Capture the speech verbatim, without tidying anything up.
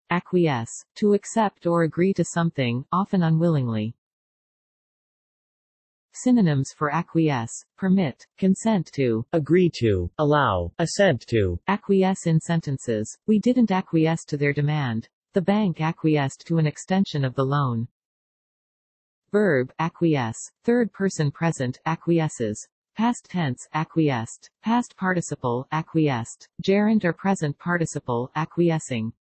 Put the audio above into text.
Acquiesce. To accept or agree to something, often unwillingly. Synonyms for acquiesce: permit, consent to, agree to, allow, assent to. Acquiesce in sentences: we didn't acquiesce to their demand. The bank acquiesced to an extension of the loan. Verb: acquiesce. Third person present: acquiesces. Past tense: acquiesced. Past participle: acquiesced. Gerund or present participle: acquiescing.